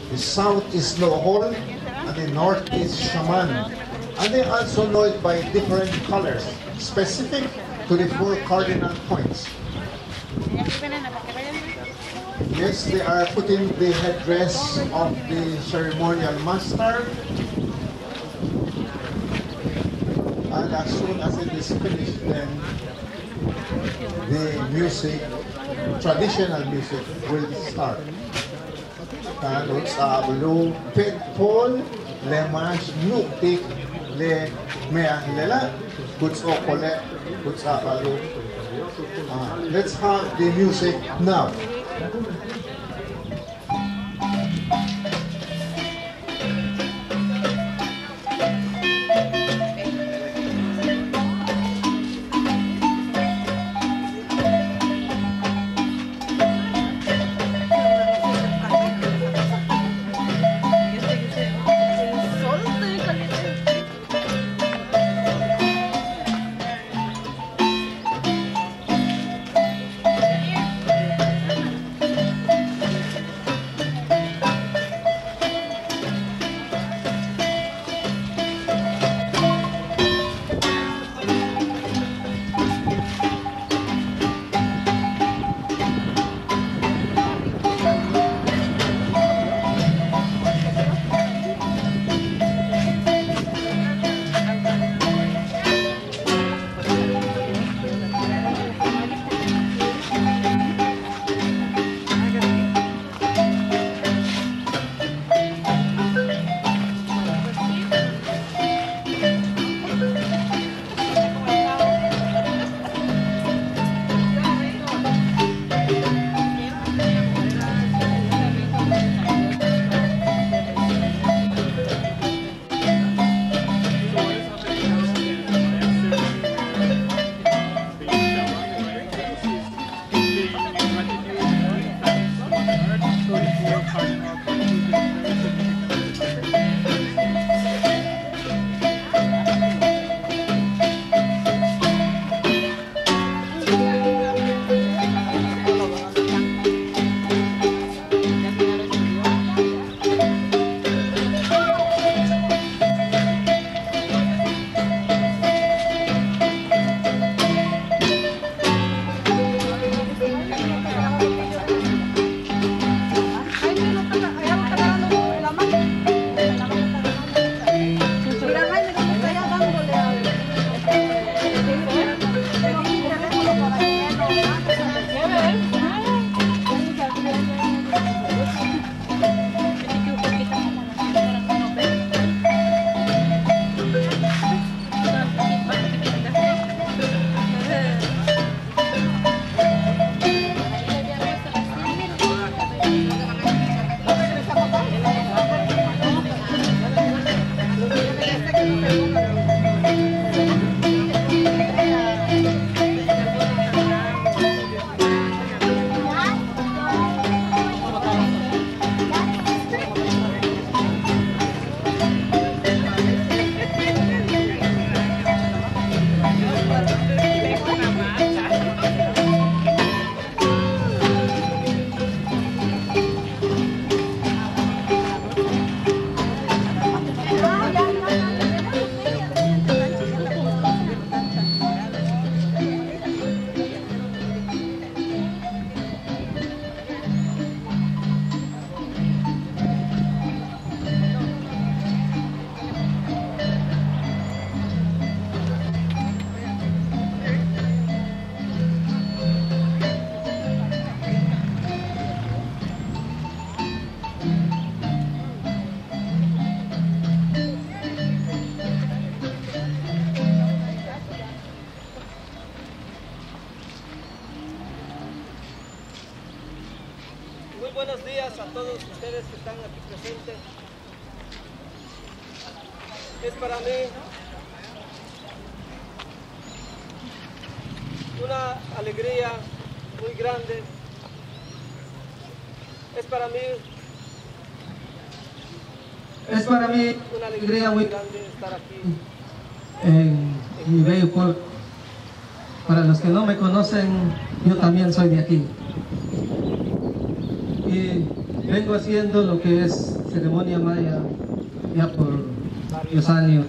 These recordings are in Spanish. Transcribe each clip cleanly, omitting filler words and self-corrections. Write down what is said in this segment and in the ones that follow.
The south is Lohol, and the north is Shaman. And they also know it by different colors, specific to the 4 cardinal points. Yes, they are putting the headdress of the ceremonial master. And as soon as it is finished, then the music, traditional music, will start. Kanut sa ablo, pitpol, lemash, nuktik, le meang lela, kuts okole, kuts abalo. Let's have the music now. buenos días a todos ustedes que están aquí presentes. Es para mí una alegría muy grande. Es para mí una alegría muy grande estar aquí en mi bello pueblo. Para los que no me conocen, yo también soy de aquí. Y vengo haciendo lo que es ceremonia maya ya por varios años.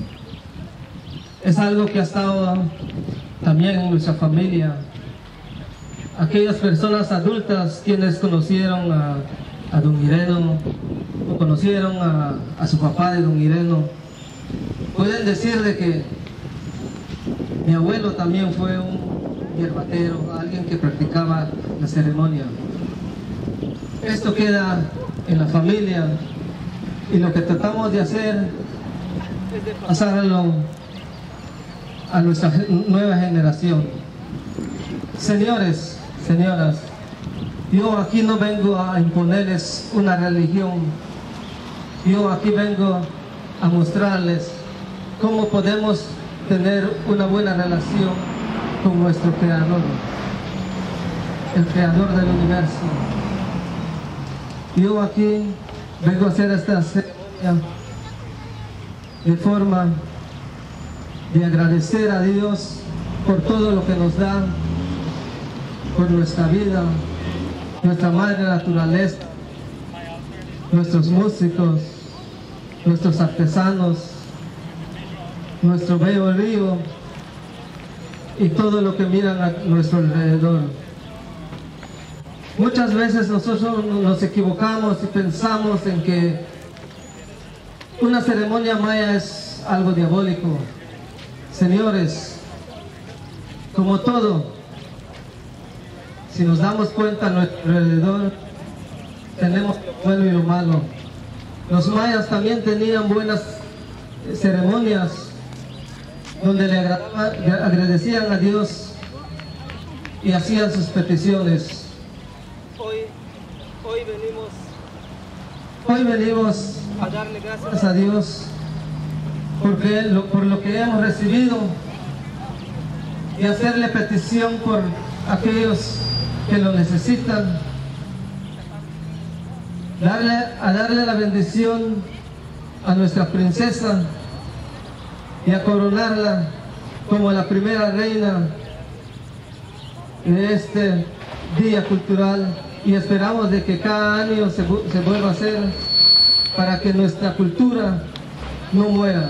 Es algo que ha estado también en nuestra familia. Aquellas personas adultas quienes conocieron a don Ireno o conocieron a su papá de don Ireno, pueden decir de que mi abuelo también fue un hierbatero, alguien que practicaba la ceremonia. Esto queda en la familia y lo que tratamos de hacer es de pasarlo a nuestra nueva generación. Señores, señoras, yo aquí no vengo a imponerles una religión, yo aquí vengo a mostrarles cómo podemos tener una buena relación con nuestro Creador, el Creador del universo. Yo aquí vengo a hacer esta ceremonia de forma de agradecer a Dios por todo lo que nos da, por nuestra vida, nuestra madre naturaleza, nuestros músicos, nuestros artesanos, nuestro bello río y todo lo que miran a nuestro alrededor. Muchas veces nosotros nos equivocamos y pensamos en que una ceremonia maya es algo diabólico. Señores, como todo, si nos damos cuenta a nuestro alrededor, tenemos lo bueno y lo malo. Los mayas también tenían buenas ceremonias donde le agradecían a Dios y hacían sus peticiones. Hoy venimos a darle gracias a Dios por lo que hemos recibido y hacerle petición por aquellos que lo necesitan, darle la bendición a nuestra princesa y a coronarla como la primera reina de este día cultural, y esperamos de que cada año se vuelva a hacer para que nuestra cultura no muera.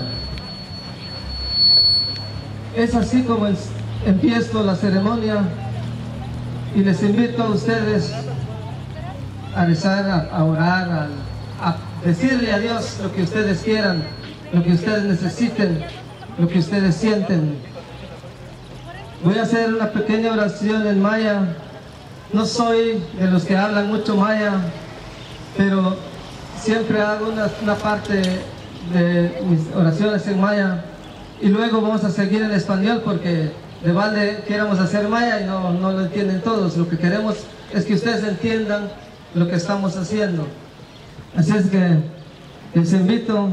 Es así como empiezo la ceremonia y les invito a ustedes a rezar, a orar, a decirle a Dios lo que ustedes quieran, lo que ustedes necesiten, lo que ustedes sienten. Voy a hacer una pequeña oración en maya. No soy de los que hablan mucho maya, pero siempre hago una parte de mis oraciones en maya y luego vamos a seguir en español porque de balde queremos hacer maya y no lo entienden todos. Lo que queremos es que ustedes entiendan lo que estamos haciendo. Así es que les invito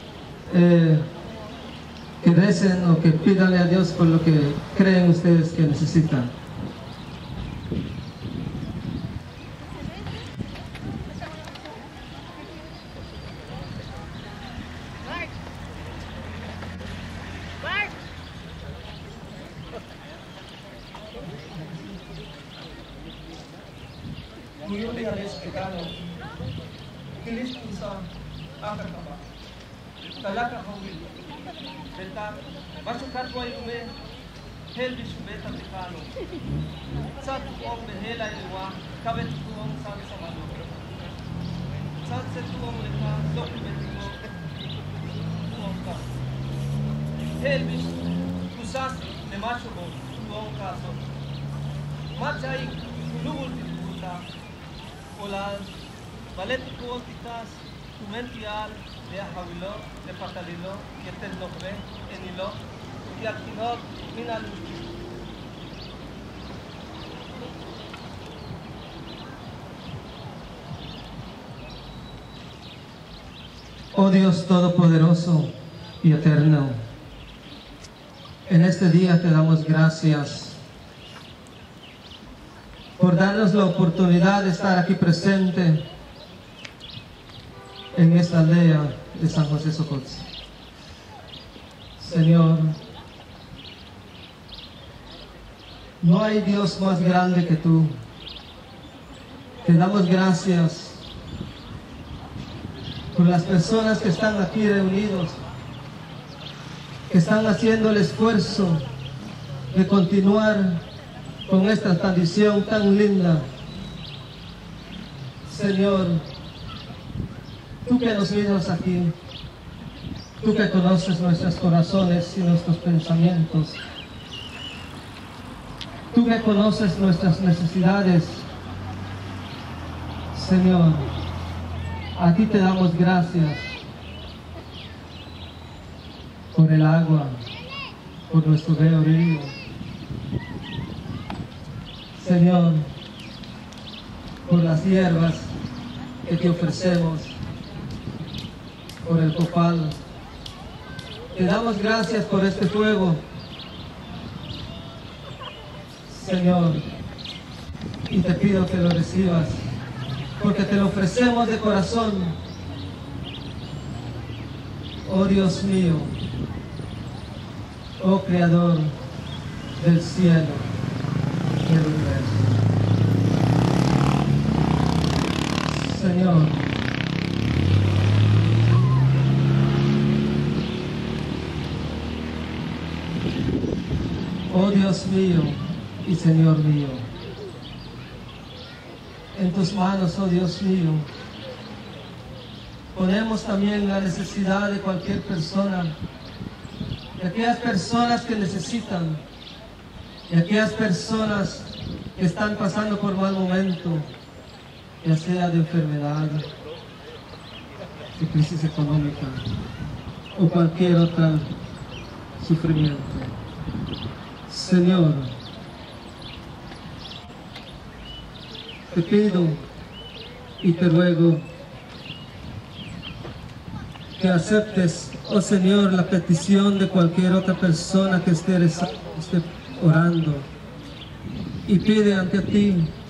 que recen o que pídanle a Dios por lo que creen ustedes que necesitan. Ngayon ay respetado. Kilis po sa akar ka ba? Talaka hawil. Benta, masukat ko ay ume. Helbi subeta tikano. Sa tuong behela iwa, kabet tuong san sa mano. Sa tuong leka, dokumentiko. Tuong ka. Helbi kusas ne macho mo tuong kaso. Machay kulubul tikuta. Olas, balet tuong tikas, tumential, de Javilo, de Patalilo, y este nombre, Enilo, y Alquinot, Minalo. Oh Dios Todopoderoso y Eterno, en este día te damos gracias por darnos la oportunidad de estar aquí presente en esta aldea de San José Socotzi. Señor, no hay Dios más grande que tú. Te damos gracias por las personas que están aquí reunidos, que están haciendo el esfuerzo de continuar con esta tradición tan linda. Señor, tú que nos miras aquí, tú que conoces nuestros corazones y nuestros pensamientos, tú que conoces nuestras necesidades, Señor, a ti te damos gracias por el agua, por nuestro bello río. Señor, por las hierbas que te ofrecemos, por el copal. Te damos gracias por este fuego, Señor, y te pido que lo recibas, porque te lo ofrecemos de corazón. Oh Dios mío, oh Creador del cielo y del universo. Señor, oh Dios mío y Señor mío, en tus manos, oh Dios mío, ponemos también la necesidad de cualquier persona, de aquellas personas que necesitan, de aquellas personas que están pasando por mal momento, ya sea de enfermedad, de crisis económica o cualquier otro sufrimiento. Señor, te pido y te ruego que aceptes, oh Señor, la petición de cualquier otra persona que esté orando, y pide ante ti